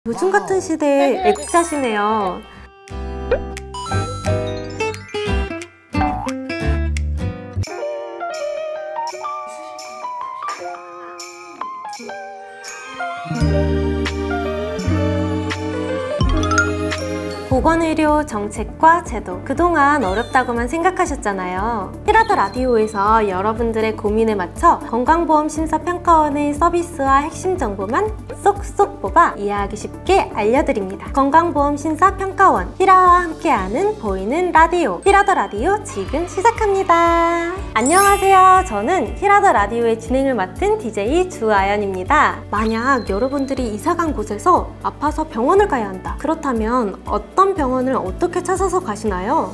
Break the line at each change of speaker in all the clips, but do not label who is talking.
요즘 같은 시대에 애국자시네요. 보건의료 정책과 제도, 그동안 어렵다고만 생각하셨잖아요. 히라더 라디오에서 여러분들의 고민에 맞춰 건강보험심사평가원의 서비스와 핵심 정보만 쏙쏙 뽑아 이해하기 쉽게 알려드립니다. 건강보험심사평가원, 히라와 함께하는 보이는 라디오, 히라더 라디오 지금 시작합니다. 안녕하세요. 저는 히라더 라디오의 진행을 맡은 DJ 주아연입니다. 만약 여러분들이 이사간 곳에서 아파서 병원을 가야 한다. 그렇다면 어떤 병원을 어떻게 찾아서 가시나요?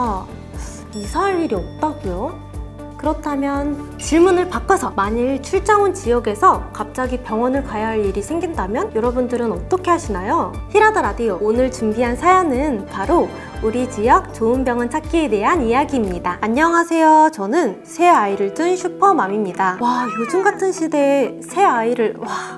이사할 일이 없다고요? 그렇다면 질문을 바꿔서 만일 출장 온 지역에서 갑자기 병원을 가야 할 일이 생긴다면 여러분들은 어떻게 하시나요? 히라더 라디오 오늘 준비한 사연은 바로 우리 지역 좋은 병원 찾기에 대한 이야기입니다. 안녕하세요. 저는 새 아이를 둔 슈퍼맘입니다. 와, 요즘 같은 시대에 새 아이를,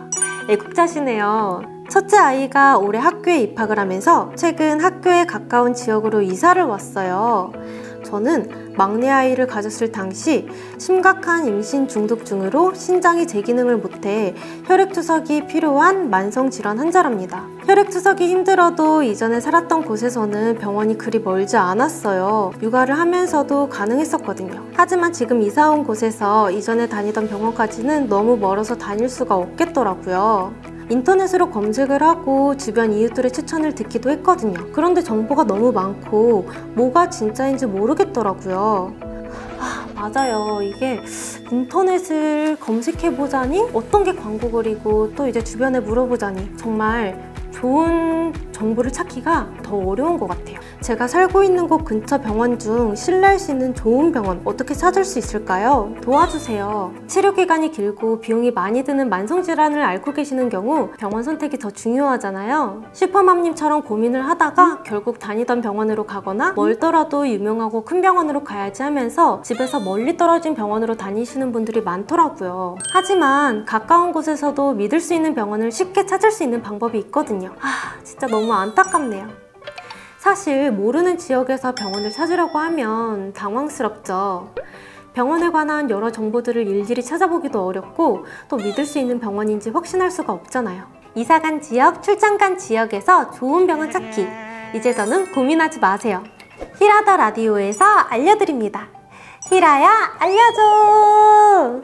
애국자시네요. 첫째 아이가 올해 학교에 입학을 하면서 최근 학교에 가까운 지역으로 이사를 왔어요. 저는 막내 아이를 가졌을 당시 심각한 임신 중독증으로 신장이 제 기능을 못해 혈액투석이 필요한 만성질환 환자랍니다. 혈액투석이 힘들어도 이전에 살았던 곳에서는 병원이 그리 멀지 않았어요. 육아를 하면서도 가능했었거든요. 하지만 지금 이사 온 곳에서 이전에 다니던 병원까지는 너무 멀어서 다닐 수가 없겠더라고요. 인터넷으로 검색을 하고 주변 이웃들의 추천을 듣기도 했거든요. 그런데 정보가 너무 많고 뭐가 진짜인지 모르겠더라고요. 맞아요. 이게 인터넷을 검색해보자니 어떤 게 광고글이고 또 이제 주변에 물어보자니 정말 좋은 정보를 찾기가 더 어려운 것 같아요. 제가 살고 있는 곳 근처 병원 중 신뢰할 수 있는 좋은 병원 어떻게 찾을 수 있을까요? 도와주세요. 치료기간이 길고 비용이 많이 드는 만성질환을 앓고 계시는 경우 병원 선택이 더 중요하잖아요. 슈퍼맘님처럼 고민을 하다가 결국 다니던 병원으로 가거나 멀더라도 유명하고 큰 병원으로 가야지 하면서 집에서 멀리 떨어진 병원으로 다니시는 분들이 많더라고요. 하지만 가까운 곳에서도 믿을 수 있는 병원을 쉽게 찾을 수 있는 방법이 있거든요. 진짜 너무 안타깝네요. 사실 모르는 지역에서 병원을 찾으려고 하면 당황스럽죠. 병원에 관한 여러 정보들을 일일이 찾아보기도 어렵고 또 믿을 수 있는 병원인지 확신할 수가 없잖아요. 이사간 지역, 출장 간 지역에서 좋은 병원 찾기. 이제 더는 고민하지 마세요. 히라더 라디오에서 알려드립니다. 히라야 알려줘!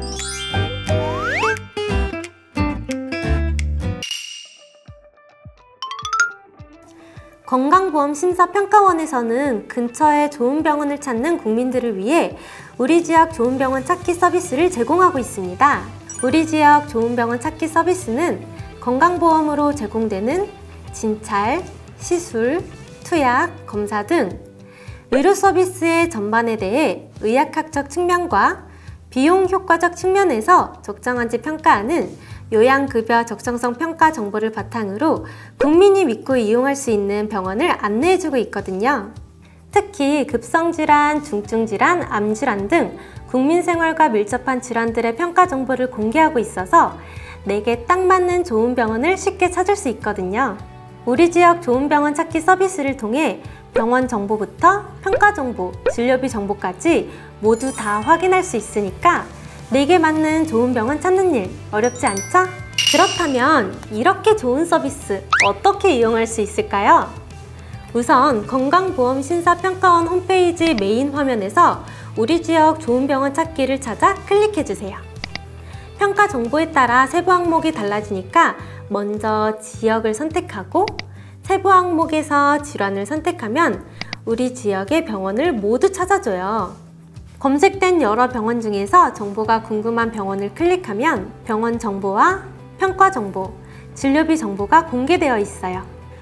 건강보험심사평가원에서는 근처에 좋은 병원을 찾는 국민들을 위해 우리 지역 좋은 병원 찾기 서비스를 제공하고 있습니다. 우리 지역 좋은 병원 찾기 서비스는 건강보험으로 제공되는 진찰, 시술, 투약, 검사 등 의료 서비스의 전반에 대해 의학학적 측면과 비용 효과적 측면에서 적정한지 평가하는 요양급여 적정성 평가 정보를 바탕으로 국민이 믿고 이용할 수 있는 병원을 안내해주고 있거든요. 특히 급성질환, 중증질환, 암질환 등 국민 생활과 밀접한 질환들의 평가 정보를 공개하고 있어서 내게 딱 맞는 좋은 병원을 쉽게 찾을 수 있거든요. 우리 지역 좋은 병원 찾기 서비스를 통해 병원 정보부터 평가 정보, 진료비 정보까지 모두 다 확인할 수 있으니까 내게 맞는 좋은 병원 찾는 일 어렵지 않죠? 그렇다면 이렇게 좋은 서비스 어떻게 이용할 수 있을까요? 우선 건강보험심사평가원 홈페이지 메인 화면에서 우리 지역 좋은 병원 찾기를 찾아 클릭해주세요. 평가 정보에 따라 세부 항목이 달라지니까 먼저 지역을 선택하고 세부 항목에서 질환을 선택하면 우리 지역의 병원을 모두 찾아줘요. 검색된 여러 병원 중에서 정보가 궁금한 병원을 클릭하면 병원 정보와 평가 정보, 진료비 정보가 공개되어 있어요.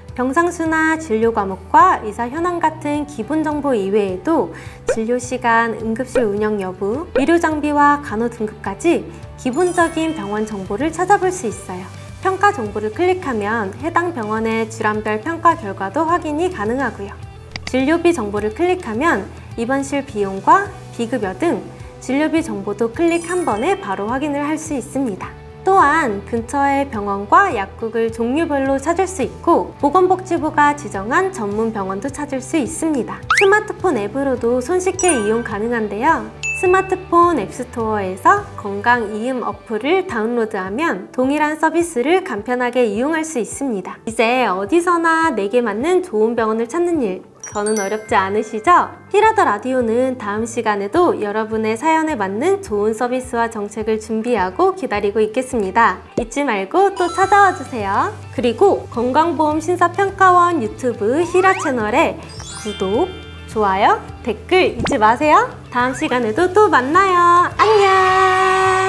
병상수나 진료 과목과 의사 현황 같은 기본 정보 이외에도 진료 시간, 응급실 운영 여부, 의료 장비와 간호 등급까지 기본적인 병원 정보를 찾아볼 수 있어요. 평가 정보를 클릭하면 해당 병원의 질환별 평가 결과도 확인이 가능하고요. 진료비 정보를 클릭하면 입원실 비용과 비급여 등 진료비 정보도 클릭 한 번에 바로 확인을 할 수 있습니다. 또한 근처의 병원과 약국을 종류별로 찾을 수 있고 보건복지부가 지정한 전문 병원도 찾을 수 있습니다. 스마트폰 앱으로도 손쉽게 이용 가능한데요. 스마트폰 앱스토어에서 건강이음 어플을 다운로드하면 동일한 서비스를 간편하게 이용할 수 있습니다. 이제 어디서나 내게 맞는 좋은 병원을 찾는 일, 저는 어렵지 않으시죠? 히라더 라디오는 다음 시간에도 여러분의 사연에 맞는 좋은 서비스와 정책을 준비하고 기다리고 있겠습니다. 잊지 말고 또 찾아와 주세요. 그리고 건강보험심사평가원 유튜브 히라 채널에 구독, 좋아요, 댓글 잊지 마세요. 다음 시간에도 또 만나요. 안녕!